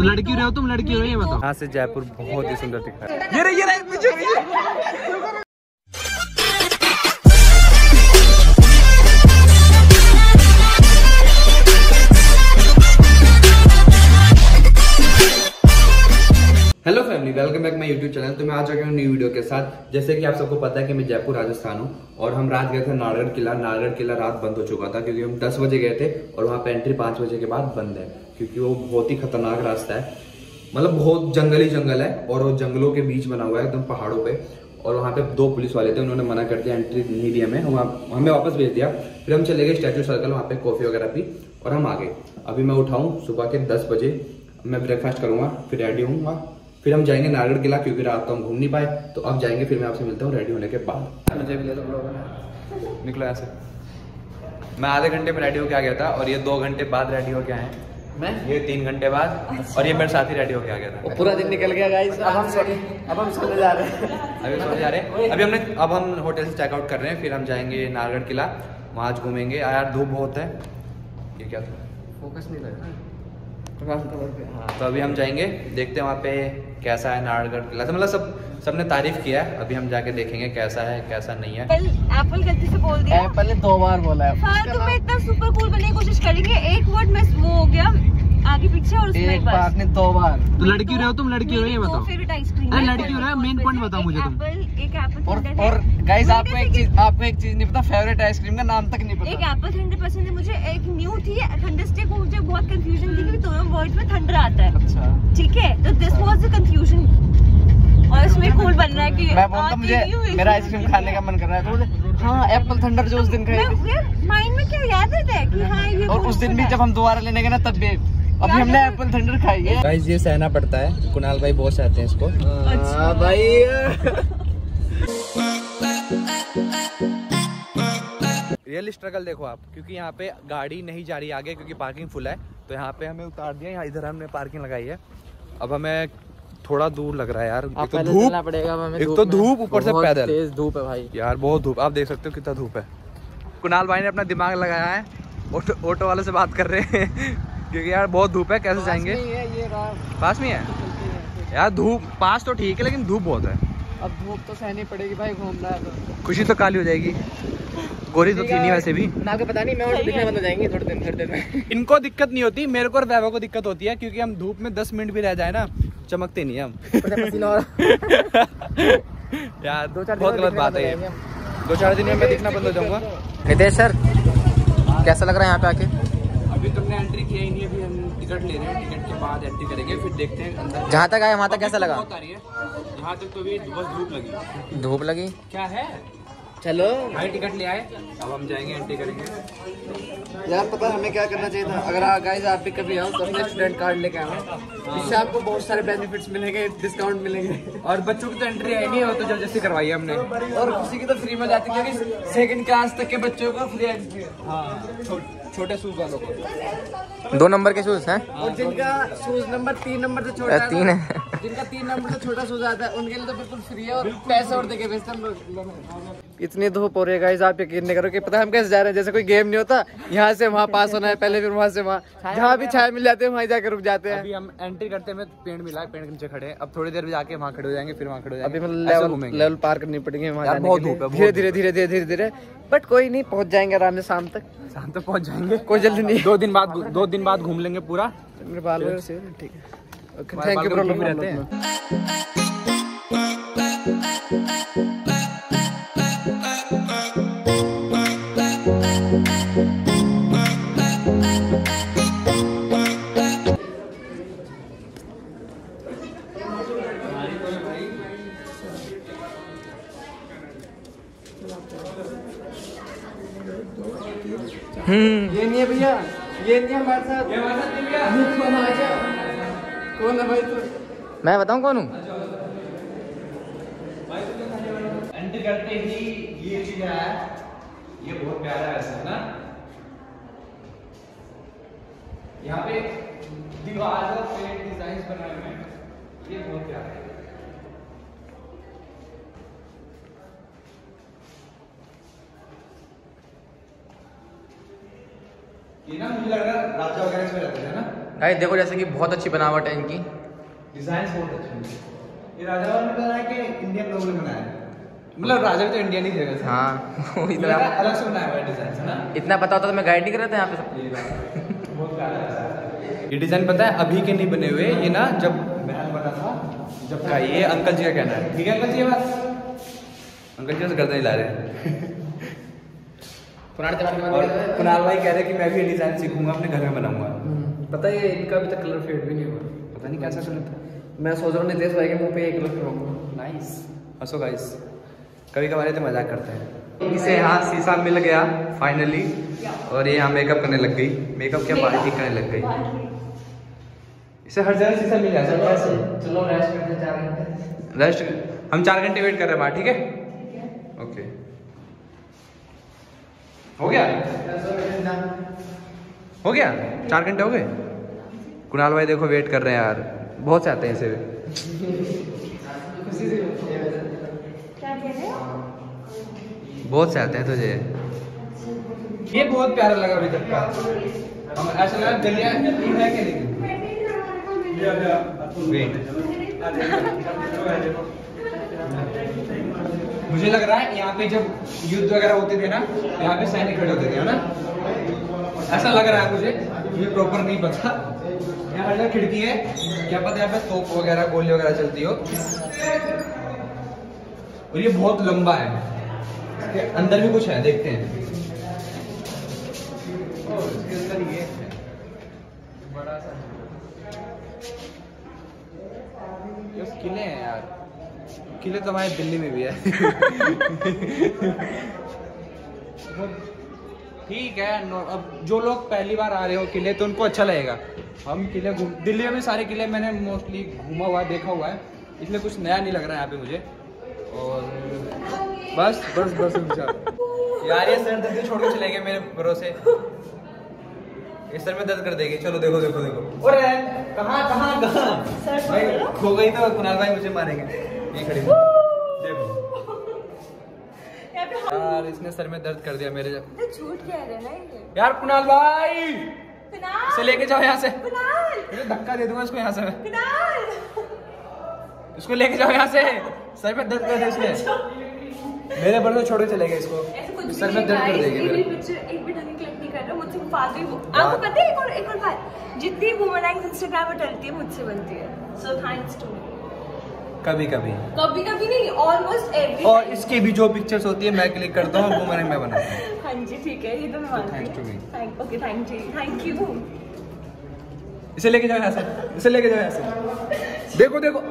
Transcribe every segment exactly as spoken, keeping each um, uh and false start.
तो लड़की रहे हो तुम, लड़की हो ये बताओ। यहाँ से जयपुर बहुत ही सुंदर दिख रहा है। ये रही, ये रही, पीछे पीछे। Hello family, welcome back my YouTube channel. तो मैं आ चुका हूँ न्यू वीडियो के साथ। जैसे कि आप सबको पता है कि मैं जयपुर राजस्थान हूँ और हम रात गए थे नारगढ़ किला। नारगढ़ किला रात बंद हो चुका था क्योंकि हम दस बजे गए थे और वहाँ पे एंट्री पाँच बजे के बाद बंद है क्योंकि वो बहुत ही खतरनाक रास्ता है। मतलब बहुत जंगली जंगल है और वो जंगलों के बीच बना हुआ है एकदम पहाड़ों पे। और वहाँ पे दो पुलिस वाले थे, उन्होंने मना कर दिया, एंट्री नहीं दी हमें, हम हमें वापस भेज दिया। फिर हम चले गए स्टैचू सर्कल, वहाँ पे कॉफी वगैरह पी और हम आ गए। अभी मैं उठाऊँ सुबह के दस बजे, मैं ब्रेकफास्ट करूँगा, फिर रेडी हूँ, फिर हम जाएंगे नारगढ़ किला क्योंकि रात को हम घूम नहीं पाए। तो अब जाएंगे, फिर मैं आपसे मिलता हूँ रेडी होने के बाद। मुझे भी ले लो, निकलो ऐसे। मैं आधे घंटे में रेडी होके आ गया था और ये दो घंटे बाद रेडी होके आए हैं। मैं ये तीन घंटे बाद और ये मेरे साथ ही रेडी होके आ गया था। पूरा दिन निकल गया गाइस। अब हम अब हम सोने जा रहे हैं। अभी सोने जा रहे हैं। अभी हमने अब हम होटल से चेकआउट कर रहे हैं, फिर हम जाएंगे नारगढ़ किला, वहाँ घूमेंगे। यार धूप बहुत है। ये क्या था, फोकस नहीं लग रहा। हाँ, तो अभी हम जाएंगे, देखते हैं वहाँ पे कैसा है नारगढ़ किला। मतलब सब सबने तारीफ किया है, अभी हम जाके देखेंगे कैसा है कैसा नहीं है। एप्पल गलती से बोल दिया। एप्पल ने दो बार बोला है। हाँ, तो मैं इतना सुपर कूल बनने की कोशिश करेंगे। एक वर्ड में वो हो गया आगे पीछे और उसमें एक बार ने दो बार। तो लड़की रहे हो तुम, लड़की हो ये बताओ। फेवरेट आइसक्रीम है लड़की हो रहा है, मेन पॉइंट बताओ मुझे तुम। एक एप्पल और, और गाइस आपको एक चीज आपको एक चीज नहीं पता, फेवरेट आइसक्रीम का नाम तक नहीं पता। एक एप्पल थंडर पसंद है मुझे, एक न्यू थी थंडर स्टिक, मुझे बहुत कंफ्यूजन थी कि दोनों वर्ड्स में थंडर आता है। अच्छा ठीक है, तो दिस वाज द कंफ्यूजन और इसमें कूल बन रहा है कि मैं बोलता मुझे मेरा आइसक्रीम खाने का मन कर रहा है। तो हाँ, एप्पल थंडर जो उस दिन खाए, माइंड में क्या याद रहता है कि हाँ ये। और उस दिन भी जब हम दोबारा लेने गए ना तब भी अभी हमने एप्पल थंडर खाई है। गाइस ये सहना पड़ता है, कुणाल भाई बहुत चाहते हैं इसको। अच्छा भाई। रियल स्ट्रगल देखो आप, क्योंकि यहाँ पे गाड़ी नहीं जा रही आगे क्योंकि पार्किंग फुल है। तो यहाँ पे हमें उतार दिया, यहाँ इधर हमने पार्किंग लगाई है। अब हमें थोड़ा दूर लग रहा है यार, एक तो धूप पड़ेगा हमें, एक तो धूप ऊपर से पैदल तेज धूप है भाई यार, बहुत धूप। आप देख सकते हो कितना धूप है। कुणाल भाई ने अपना दिमाग लगाया है, ऑटो ऑटो वाले से बात कर रहे हैं क्योंकि यार बहुत धूप है, कैसे जाएंगे। ये पास में है यार, धूप पास तो ठीक है लेकिन धूप बहुत है। अब धूप तो सहनी पड़ेगी भाई, घूमना है तो। खुशी तो काली हो जाएगी, गोरी तो थी नहीं वैसे भी। ना आपको पता नहीं, मैं और दिखने बंद हो जाएंगे थोड़ी देर थोड़ी देर में। इनको दिक्कत नहीं होती, मेरे को और वैभव को दिक्कत होती है क्योंकि हम धूप में दस मिनट भी रह जाए ना चमकते नहीं हम। यार दो चार बहुत गलत बात है ये। दो चार दिन में मैं दिखना बंद हो जाऊंगा। नितेश सर कैसा लग रहा है यहाँ पे आके? अभी तुमने एंट्री किया ही नहीं, अभी हम टिकट ले रहे हैं, टिकट के बाद एंट्री करेंगे, फिर देखते हैं अंदर। जहाँ तक आए वहाँ तक कैसा लगा? यहाँ तक तो भी बस धूप लगी। धूप लगी क्या है, चलो भाई टिकट ले आए, अब हम जाएंगे एंट्री करेंगे। यार पता हमें क्या करना चाहिए था, अगर गाइस आप भी कभी आओ तो अपने स्टूडेंट कार्ड लेके आना, इससे आपको बहुत सारे बेनिफिट्स मिलेंगे, डिस्काउंट मिलेंगे। और बच्चों की तो एंट्री आई नहीं, वो तो जबरदस्ती करवाई है हमने, और किसी की तो फ्री में जाती है क्योंकि सेकंड क्लास तक के बच्चों को फ्री एंट्री। हाँ, छोटे शूज वालों को दो नंबर के शूज हैं, और जिनका शूज नंबर तीन नंबर से छोटा तीन है, जिनका तीन नंबर से छोटा शूज आता है उनके लिए तो बिल्कुल फ्री है और पैसे और देके भेजते हैं। इतनी धूप हो रही है गाइस, आप यकीन नहीं करो कि पता हम कैसे जा रहे हैं, जैसे कोई गेम नहीं होता, यहाँ से वहाँ पास होना है पहले, फिर वहाँ से वहाँ, जहाँ भी छाया मिल जाते हैं वहीं जाकर रुक जाते हैं। अभी हम एंट्री करते हैं, पेड़ मिला, पेड़ के नीचे खड़े हैं, अब थोड़ी देर में जाके वहाँ खड़े हो जाएंगे, फिर वहाँ खड़े हो जाएंगे। अभी मतलब लेवल पार करनी पड़ेगी वहाँ, बहुत धूप है, धीरे धीरे धीरे धीरे धीरे धीरे, बट कोई नहीं, पहुँच जाएंगे आराम से शाम तक। शाम तक पहुँच जाएंगे, कोई जल्दी नहीं। दो दिन बाद दो दिन बाद घूम लेंगे पूरा। मेरे बाल से ठीक है, थैंक यू ब्रो, लोग रहते हैं। हम्म ये नहीं है भैया, ये नहीं है हमारे साथ, ये हमारे साथ नहीं भैया। कौन है भाई तू? मैं बताऊं कौन हूँ? एंट्री करते ही ये चीज है, ये बहुत प्यारा है वैसे ना, यहाँ पे दीवार पे डिजाइन बनाए हुए हैं, ये बहुत प्यारा है। ये ना मुझे लग रहा है राजा वगैरह में रहते हैं ना। गाइस देखो जैसे कि बहुत अच्छी बनावट है इनकी। डिजाइन बहुत अच्छे हैं। ये राजा ने बनाया कि इंडियन लोगों ने बनाया है? मतलब राजा भी तो इंडियन ही थे वैसे। हाँ इतना अलग से बनाया हुआ है डिजाइन है ना। इतना पता होता तो मैं गाइड नहीं कर रहा था यहाँ पे सब। बहुत प्यारा है। ये डिजाइन पता है अभी के नहीं बने हुए, ये ना जब महल बना था जब का, ये अंकल जी का कहना है। ठीक है अंकल जी, ये बात अंकल जी से गर्दन हिला रहे हैं। पुराने जमाने के और बाद कुणाल भाई कह रहे हैं कि मैं भी ये डिजाइन सीखूंगा, अपने घर में बनाऊंगा। पता है इनका अभी तक कलर फेड भी नहीं हुआ। पता नहीं कैसा कलर था। मैं सोच रहा हूँ नितेश भाई के मुंह पे एक कलर कराऊंगा। नाइस। हंसो गाइस, कभी कभार तो मजाक करते हैं। इसे यहाँ शीशा मिल गया फाइनली, और ये यहाँ मेकअप करने लग गई। मेकअप क्या बाल ठीक करने लग गई। इसे हर जगह शीशा मिल जाता है। चलो रेस्ट करते चार घंटे। रेस्ट हम चार घंटे वेट कर रहे हैं बाहर, ठीक है ओके। हो गया हो गया चार घंटे हो गए। कुणाल भाई देखो वेट कर रहे हैं यार, बहुत से आते हैं इसे। क्या कह रहे हो? बहुत से आते हैं तुझे। ये बहुत प्यारा लगा अभी तक का। हम ऐसा लगा गलियां है कि नहीं। वेट, मुझे लग रहा है यहाँ पे जब युद्ध वगैरह होते थे ना, यहाँ पे सैनिक खड़े होते थे, है ना? ऐसा लग रहा है मुझे, मुझे प्रॉपर नहीं पता। यहाँ हर जगह खिड़की है, क्या पता यहाँ पे तोप वगैरह गोली वगैरह चलती हो। और ये बहुत लंबा है, इसके अंदर भी कुछ है, देखते हैं। ओ, इसके अंदर ये है बड़ा सा। ये किले हैं यार, किले तो हमारे दिल्ली में भी है। ठीक है, अब जो लोग पहली बार आ रहे हो किले तो उनको अच्छा लगेगा। हम किले घूम, दिल्ली में भी सारे किले मैंने मोस्टली घूमा हुआ है, देखा हुआ है, इसलिए कुछ नया नहीं लग रहा है यहाँ पे मुझे। और बस बस बस यार ये सर दर्द छोड़ के चले गए मेरे भरोसे, इस सर में दर्द कर देगी। चलो देखो देखो देखो, और कहाँ कहाँ कहाँ भाई खो गई तो कुणाल भाई मुझे मारेंगे। ये खड़ी देखो यार, इसने सर में दर्द कर दिया मेरे। तो झूठ कह रहे हैं ना ये। यार कुणाल भाई कुणाल, इसे लेके जाओ यहाँ से। कुणाल, मुझे धक्का दे दूंगा इसको यहाँ से। कुणाल, इसको लेके जाओ यहाँ से, सर में दर्द कर दिया इसने। मेरे भरोसे छोड़ के चले गए इसको, ऐसे कुछ सर में दर्द कर देगी मेरी मेरे। पिक्चर एक भी ढंग की क्लिक नहीं कर रहा, मुझसे फालतू ही वो। आपको पता है एक और एक और बात, जितनी वुमनाइज इंस्टाग्राम पर डलती है मुझसे बनती है। So thanks to me. कभी कभी कभी कभी नहीं, ऑलमोस्ट एवरी। और इसकी भी जो पिक्चर्स होती है मैं क्लिक करता हूँ, वो मैंने मैं बनाता हूँ। हाँ जी ठीक है, ये तो मैं मानती thanks to me. हूँ। Thank okay thank you thank you. इसे लेके जाओ यहाँ से, इसे लेके जाओ यहाँ से। देखो देखो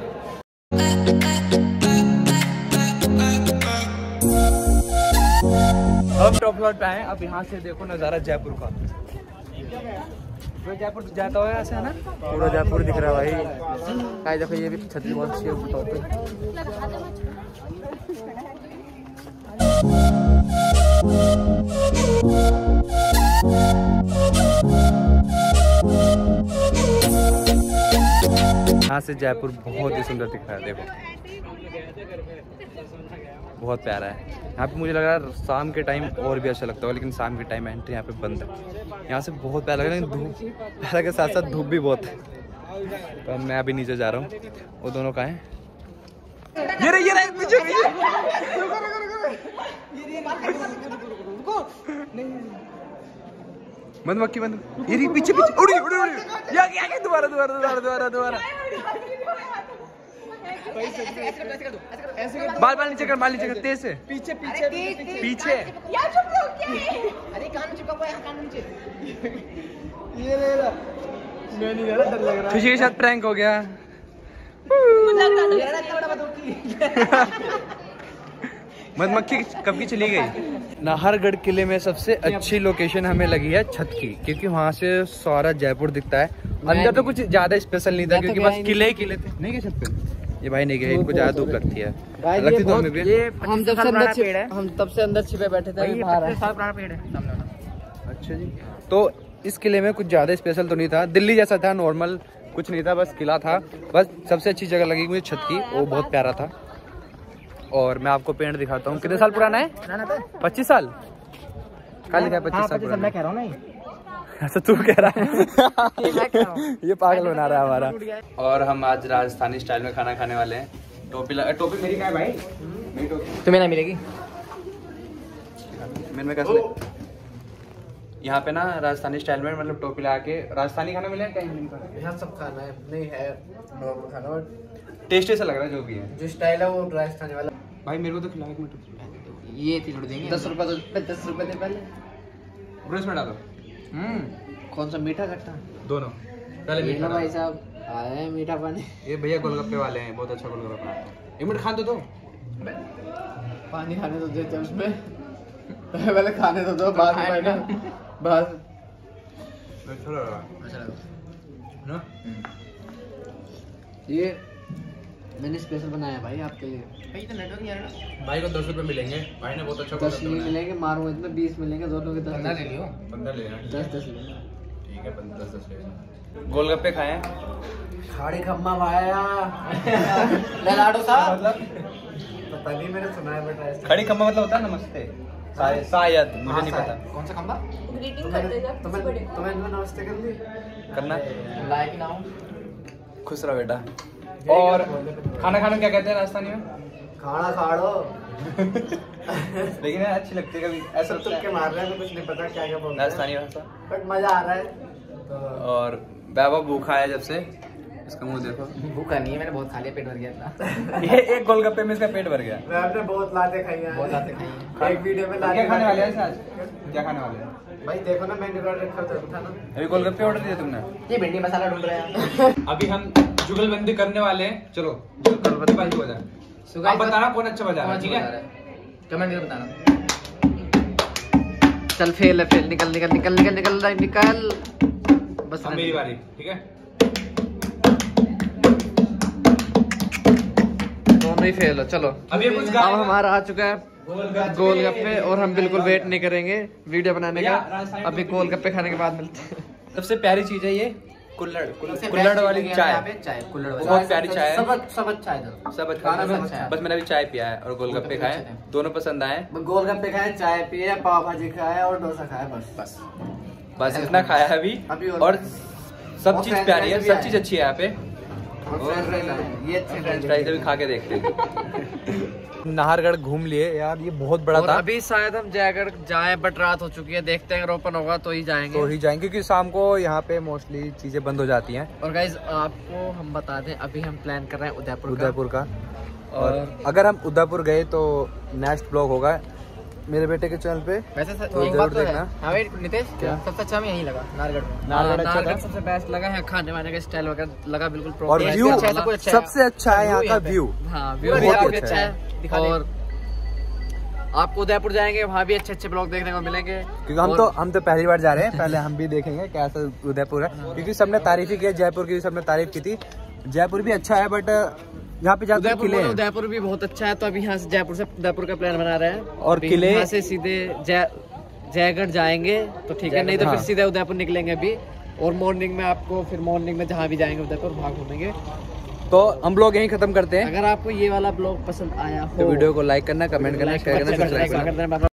अब टॉप फ्लोर पे आए। अब यहाँ से देखो नज़ारा जयपुर का। जयपुर जाता हुआ ऐसे है ना, पूरा जयपुर दिख रहा है भाई। गाइस देखो ये भी छतरी बहुत अच्छी है ऊपर पे। यहाँ से जयपुर बहुत ही सुंदर दिख रहा है। देखो बहुत प्यारा है। यहाँ पे मुझे लग रहा है शाम के टाइम और भी अच्छा लगता है, लेकिन शाम के टाइम एंट्री यहाँ पे बंद है। यहाँ से बहुत प्यारा लग रहा है, लेकिन धूप प्यारा के साथ साथ धूप भी बहुत है। तो अब मैं अभी नीचे जा रहा हूँ, वो दोनों कहाँ हैं? ये रहे ये रहे पीछे मधुमक्खी बंद, ये रही पीछे पीछे उड़ी उड़ी उड़ी। या क्या क्या दोबारा दोबारा दोबारा दोबारा दोबारा बाल बाल नीचे कर, बाल नीचे कर तेज से। पीछे पीछे पीछे यार चुप रहो, क्या है? अरे कान चिपका हुआ है, कान नीचे। ये ले ला, मैं नहीं रहा, डर लग रहा है। खुशी के साथ प्रैंक हो गया। मधुमक्खी कब की चली गई। नाहरगढ़ किले में सबसे अच्छी लोकेशन हमें लगी है छत की, क्योंकि वहाँ से सारा जयपुर दिखता है। अंदर तो कुछ ज्यादा स्पेशल नहीं था, क्योंकि बस किले ही किले थे। नहीं गए छत पे, ये भाई नहीं गए, इनको ज्यादा धूप लगती है। लगती तो हमें भी। हम जब से अंदर छिपे हम तब से अंदर छिपे बैठे थे, अभी बाहर है। अच्छा जी, तो इस किले में कुछ ज्यादा स्पेशल तो नहीं था, दिल्ली जैसा था, नॉर्मल कुछ नहीं था, बस किला था। बस सबसे अच्छी जगह लगी मुझे छत की, वो बहुत प्यारा था। और मैं आपको पेंट दिखाता हूँ, कितने साल पुराना है? पच्चीस साल का लिखा है, पच्चीस साल पुराना। मैं कह रहा हूँ ना अच्छा तू कह रहा है ये पागल बना रहा है हमारा। और हम आज राजस्थानी स्टाइल में खाना खाने वाले हैं। टोपी लगा, टोपी मेरी कहाँ है भाई? मेरी टोपी तुम्हें ना मिलेगी मेरे में कैसे? यहाँ पे ना राजस्थानी स्टाइल में मतलब टोपी लगा के राजस्थानी खाना मिलेगा क्या? इंडियन खाना यहाँ सब खाना है, नहीं है नॉर्मल खाना, और टेस्टी सा लग रहा है जो भी है। जो स्टाइल है वो राजस्थानी वाला। भाई मेरे को तो खिलाओ एक मिनट। ये थी छोड़ देंगे। दस रुपए तो दस रुपए दे पहले। ब्रो इसमें डालो। हम्म कौन सा मीठा खट्टा? दोनों। पहले ये मीठा लो भाई साहब, आए हैं मीठा पानी। ये भैया गोलगप्पे वाले हैं, बहुत अच्छा गोलगप्पा बनाते हैं। एक मिनट खा दो तो। पानी खाने तो देते उसमें पहले खाने तो दो, बाद में ना बाद अच्छा लग रहा है ना? ये मैंने स्पेशल बनाया भाई आपके लिए। भाई तो नेटवर्क नहीं आ रहा। भाई को दस रुपए मिलेंगे, भाई ने बहुत अच्छा दस गोलगप्पे नहीं बनाए। मिलेंगे, मारूंगा इसमें बीस मिलेंगे, दोनों के दस पंद्रह ले लियो, पंद्रह ले लेना। दस दस लेना। ठीक है पंद्रह दस दस ले लेना। गोलगप्पे खाए खाड़ी खम्मा भाया लाडो साहब, पता नहीं मैंने सुना है बेटा ऐसा। खड़ी खम्मा मतलब होता है नमस्ते शायद, शायद मुझे नहीं पता। कौन सा खम्बा? ग्रीटिंग करते जब तुम्हें बड़े तुम्हें नमस्ते कर ली करना। लाइक ना हो। खुश रहो बेटा। और खाना खाने क्या कहते हैं राजस्थानी में? खाना खाड़ो। लेकिन यार अच्छी लगती है कभी ऐसा सब तुम के मार रहे हैं तो कुछ नहीं पता क्या क्या बोल रहे हैं, राजस्थानी भाषा। बट मजा आ रहा है। और वैभव भूखा है जब से, इसका मुंह देखो। भूखा नहीं है, मैंने बहुत खा लिया, पेट भर गया था। ये एक गोलगप्पे में इसका पेट भर गया। मैं आपने बहुत लाते खाई हैं, बहुत लाते खाई हैं। एक वीडियो में लाते क्या खाने वाले हैं आज? क्या खाने वाले हैं भाई? देखो ना मेन्यू कार्ड रखा था, उठाना। अभी गोलगप्पे ऑर्डर दिया तुमने? ये भिंडी मसाला ढूंढ रहे हैं। अभी हम जुगलबंदी करने वाले हैं। चलो जुगलबंदी बाजी हो जाए। आप बताना कौन अच्छा बजा रहा है, ठीक है? कमेंट करके बताना। चल फेल है, फेल। निकल निकल निकल निकल निकल निकल। बस अब मेरी बारी, ठीक है? दोनों ही फेल हो। चलो अब ये कुछ अब हमारा आ चुका है गोलगप्पे, और हम बिल्कुल वेट नहीं करेंगे वीडियो बनाने का। अभी गोलगप्पे खाने के बाद मिलते हैं। सबसे प्यारी चीज है ये कुल्हड़, कुल्हड़ वाली चाय। चाय कुल्हड़ वाली बहुत प्यारी चाय है। सब सब अच्छा है, सब खाना अच्छा सब अच्छा है। बस मैंने अभी चाय पिया है और गोलगप्पे खाए, दोनों पसंद आए। गोलगप्पे खाए, चाय पिए, पाव भाजी खाए और डोसा खाया, बस बस बस इतना खाया है अभी। अभी और- और सब और चीज फ्रेंच प्यारी है, फ्राइज भी सब आए। चीज अच्छी है यहाँ पे। और फ्रेंच फ्राइज आए, ये अच्छे फ्रेंच फ्राइज अभी खा के देखते हैं। नाहरगढ़ घूम लिए यार, ये बहुत बड़ा और था। अभी शायद हम जयगढ़ जाए, बट रात हो चुकी है, देखते हैं अगर ओपन होगा तो ही जाएंगे। तो ही जाएंगे क्योंकि शाम को यहाँ पे मोस्टली चीजें बंद हो जाती हैं। और गाइज आपको हम बता दें, अभी हम प्लान कर रहे हैं उदयपुर का। उदयपुर का। और अगर हम उदयपुर गए तो नेक्स्ट ब्लॉग होगा मेरे बेटे के चैनल पे। वैसे सर, तो एक जरूर बात तो है। देखना। हाँ भाई नितेश, क्या? सबसे अच्छा हमें यहीं लगा नारगढ़ में। नारगढ़ अच्छा नारगढ़ था। सबसे बेस्ट लगा है, खाने वाने का स्टाइल वगैरह लगा बिल्कुल और proper। व्यू अच्छा है, सब कुछ अच्छा है। सबसे अच्छा है यहाँ का व्यू। हाँ व्यू बहुत भी ही काफी अच्छा अच्छा है। है। और आपको उदयपुर जाएंगे, वहाँ भी अच्छे अच्छे ब्लॉग देखने को मिलेंगे। क्योंकि हम और- तो हम तो पहली बार जा रहे हैं, पहले हम भी देखेंगे कैसा उदयपुर है। क्योंकि सबने तारीफ ही की है, जयपुर की भी सबने तारीफ की थी। जयपुर भी अच्छा है बट यहाँ पे जाकर उदयपुर किले हैं। उदयपुर भी बहुत अच्छा है, तो अभी यहाँ से जयपुर से उदयपुर का प्लान बना रहे हैं। और अभी किले- यहाँ से सीधे जय जयगढ़ जाएंगे तो ठीक है, नहीं तो फिर हाँ। सीधे उदयपुर निकलेंगे अभी। और मॉर्निंग में आपको फिर मॉर्निंग में जहाँ भी जाएंगे उदयपुर वहाँ घूमेंगे। तो हम लोग यहीं खत्म करते हैं। अगर आपको ये वाला ब्लॉग पसंद आया हो तो वीडियो को लाइक करना, कमेंट करना, शेयर करना, सब्सक्राइब करना। करना।